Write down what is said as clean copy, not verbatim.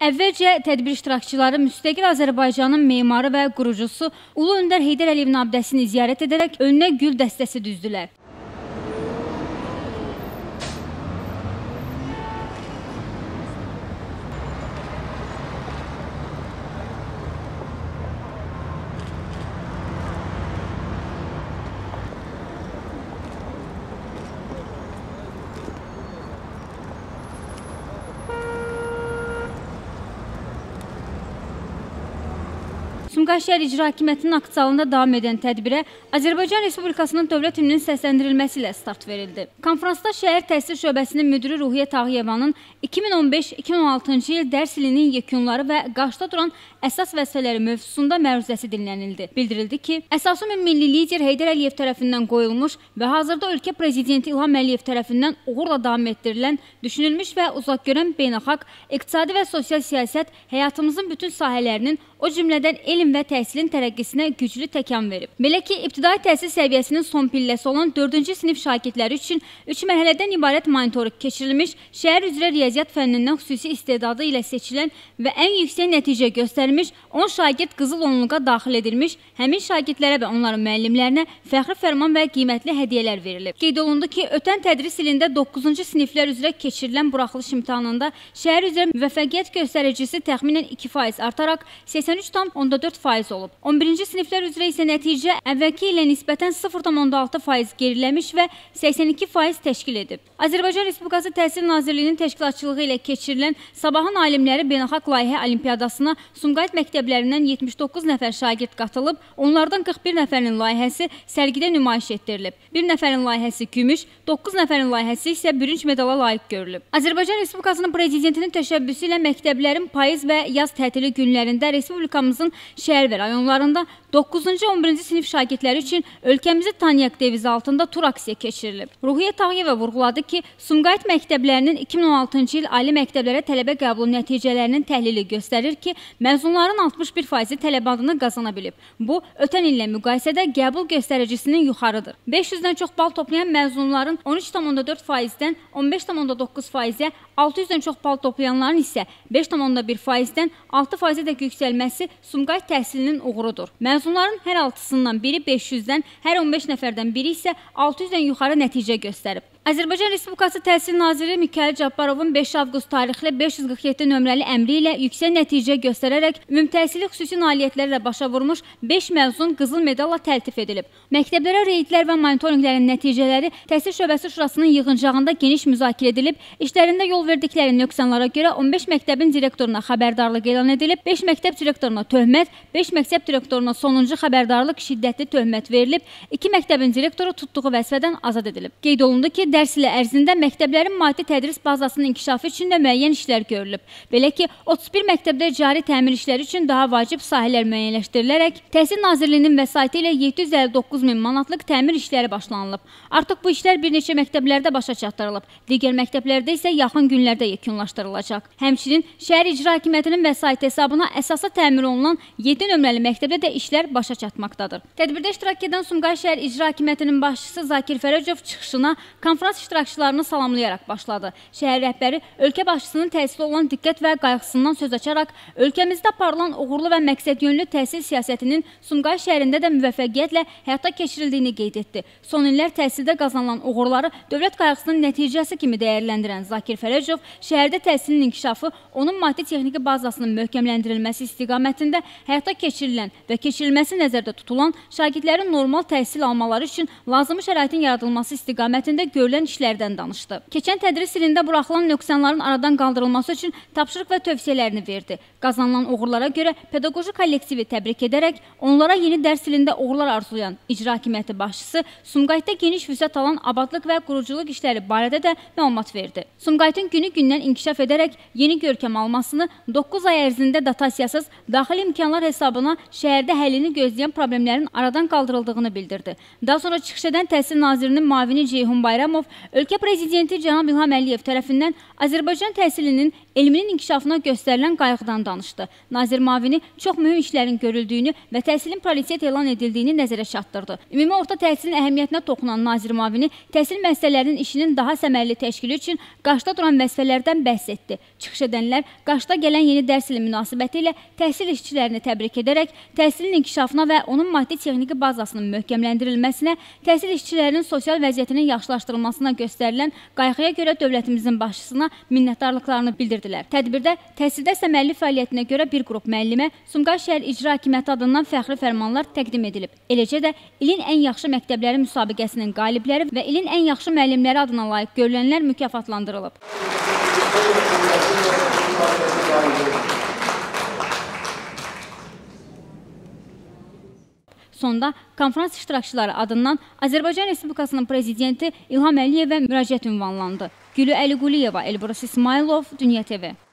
Əvvəlcə tədbir iştirakçıları müstəqil Azərbaycanın memarı və qurucusu Ulu Öndər Heydər Əliyevin abidəsini ziyarət edərək önünə gül dəstəsi düzdülər. Sumqayıt şəhər İcra Hakimiyyətinin aktsalında davam edən tədbirə Azərbaycan Respublikasının dövlət himninin səsləndirilməsi ilə start verildi. Konfransda şəhər təhsil şöbəsinin müdiri Ruhiyyə Tağıyevanın 2015-2016-cı il dərs ilinin yekunları və qarşıda duran əsas vəzifələri mövzusunda məruzəsi dinlənildi. Bildirildi ki, əsası milli lider Heydər Əliyev tərəfindən qoyulmuş və hazırda ölkə prezidenti İlham Əliyev tərəfindən uğurla davam etdirilən, düşünülmüş və uzaqgörən beynəlxalq iqtisadi və sosial siyasət həyatımızın bütün sahələrinin, o cümlədən elm və təhsilin tərəqqisinə güclü təkan verib. Belə ki, ibtidai təhsil səviyyəsinin son pilləsi olan 4-cü sinif şagirdləri üçün 3 mərhələdən ibarət monitorinq keçirilmiş, şəhər üzrə riyaziyyat fənnindən xüsusi istedadı ilə seçilən və ən yüksək nəticə göstərmiş 10 şagird qızıl onluğa daxil edilmiş, həmin şagirdlərə və onların müəllimlərinə fəxri fərman və qiymətli hədiyyələr verilib. Qeyd olundu ki, ötən tədris ilində 9-cu siniflər üzrə keçirilən buraxılış imtahanında şəhər üzrə müvəffəqiyyət göstəricisi təxminən 2% artaraq 83,4% olub. 11-ci siniflər üzrə isə nəticə əvvəlki ilə nisbətən 0,6% geriləmiş və 82% təşkil edib. Azərbaycan Respublikası Təhsil Nazirliyinin təşkilatçılığı ilə keçirilən Sabahın Alimləri Beynəlxalq Layihə Olimpiyadasına Sumqayıt məktəblərindən 79 nəfər şagird qatılıb, onlardan 41 nəfərin layihəsi sərgidə nümayiş etdirilib. 1 nəfərin layihəsi gümüş, 9 nəfərin layihəsi isə bürünc medala layiq görülüb. Azərbaycan Respublikasının prezidentinin təşəbbüsü ilə məktəblərin payız və yaz tətili günlərində Respublikamızın şəhər və rayonlarında 9-cu 11-ci sinif şagirdləri üçün ölkəmizi tanıyaq devizi altında tur aksiya keçirilib. Ruhiyyə Tağıyeva vurğuladı ki, Sumqayıt məktəblərinin 2016-cı il ali məktəblərə tələbə qəbulu nəticələrinin təhlili göstərir ki, məzunların 61% tələbə adını qazana bilib. Bu, ötən illə müqayisədə qəbul göstəricisinin yuxarıdır. 500-dən çox bal toplayan məzunların 13,4%-dən 15,9%-ə, 600-dən çox bal toplayanların isə 5,1%-dən 6%-ə yüksəlməsi Sumqayıt təhsilinin uğurudur. Məzunların hər 6-sından biri 500-dən, hər 15 nəfərdən biri isə 600-dən yuxarı nəticə göstərib. Azərbaycan Respublikası Təhsil Naziri Mikayıl Cabbarovun 5 avqust tarixli 547 nömrəli əmri ilə yüksək nəticə göstərərək ümumtəhsili xüsusi nailiyyətlərlə başa vurmuş 5 məzun qızıl medalla təltif edilib. Məktəblərə reydlər və monitorinqlərin nəticələri Təhsil Şöbəsi Şurasının yığıncağında geniş müzakirə edilib, işlərində yol verdikləri nöqsanlara görə 15 məktəbin direktoruna xəbərdarlıq elan edilib, 5 məktəb direktoruna töhmət, 5 məktəb direktoruna sonuncu xəbərdarlıq şiddətli töhmət verilib, 2 məktəbin direktoru tutduğu vəzifədən azad edilib. Qeyd olundu ki, dərs ili ərzində məktəblərin maddi tədris bazasının inkişafı üçün də müəyyən işlər görülüb. Belə ki, 31 məktəbdə cari təmir işləri üçün daha vacib sahələr müəyyənləşdirilərək, Təhsil Nazirliyinin vəsaiti ilə 759 min manatlıq təmir işləri başlanılıb. Artıq bu işlər bir neçə məktəblərdə başa çatdırılıb. Digər məktəblərdə isə yaxın günlərdə yekunlaşdırılacaq. Həmçinin şəhər İcra Hakimiyyətinin vəsaiti hesabına əsaslı təmir olunan 7 nömrəli məktəbdə də işlər başa çatmaqdadır. Tədbirdə iştirak edən Sumqayıt şəhər İcra Hakimiyyətinin başçısı Zakir Fərəcov çıxışına konfrans iştirakçılarını salamlayaraq başladı. Şəhər rəhbəri ölkə başçısının təhsilə olan diqqət və qayğısından söz açaraq ölkəmizdə aparılan uğurlu və məqsədyönlü təhsil siyasətinin Sumqayıt şəhərində də müvəffəqiyyətlə həyata keçirildiyini qeyd etdi. Son illər təhsildə qazanılan uğurları dövlət qayğısının nəticəsi kimi dəyərləndirən Zakir Fərəcov şəhərdə təhsilin inkişafı, onun maddi-texniki bazasının möhkəmləndirilməsi istiqamətində həyata keçirilən və keçirilməsi nəzərdə tutulan şagirdlərin normal təhsil almaları üçün lazımi şəraitin yaradılması istiqamətində görülən işlərdən danışdı. Keçən tədris ilində buraxılan nöqsanların aradan qaldırılması üçün tapşırıq və tövsiyələrini verdi. Qazanılan uğurlara görə pedaqoji kollektivi təbrik edərək onlara yeni dərs ilində uğurlar arzulayan İcra Hakimiyyəti başçısı Sumqayıtda geniş vüsət alan abadlıq və quruculuq işləri barədə də məlumat verdi. Sumqayıtın günü-gündən inkişaf edərək yeni görkəm almasını, 9 ay ərzində datasiyasız daxili imkanlar hesabına şəhərdə həllini gözləyən problemlərin aradan qaldırıldığını bildirdi. Daha sonra çıxış edən Təhsil Nazirinin müavini Ceyhun Bayramov, ölkə prezidenti cənab İlham Əliyev tərəfindən Azərbaycan təhsilinin elminin inkişafına göstərilən qayğıdan danışdı. Nazir müavini çox mühüm işlərin görüldüyünü və təhsilin prioritet elan edildiyini nəzərə çatdırdı. Ümumi orta təhsilin əhəmiyyətinə toxunan nazir müavini təhsil müəssisələrinin işinin daha səmərəli təşkili üçün qarşıda duran vəzifələrdən bəhs etdi. Çıxış edənlər qarşıda gələn yeni dərs ili münasibəti ilə təhsil işçilərini təbrik edərək təhsilin inkişafına və onun maddi-texniki bazasının möhkəmləndirilməsinə, təhsil işçilərinin sosial vəziyyətinin yaxşılaşdırılmasına göstərilən qayğıya görə dövlətimizin başçısına minnətdarlıqlarını bildirdilər. Tədbirdə təhsildə səmərəli fəaliyyətinə görə bir qrup müəllimə Sumqayıt şəhər İcra Hakimiyyəti adından fəxri fərmanlar təqdim edilib. Eləcə də ilin ən yaxşı məktəbləri müsabiqəsinin qalibləri və ilin ən yaxşı müəllimləri adına layiq görülənlər mükafatlandırılıb. Sonda konferans iştirakçıları adından Azərbaycan Respublikasının prezidenti İlham Əliyevə müraciət ünvanlandı. Gülü Əliquliyeva, Elbrus İsmailov, Dünya TV.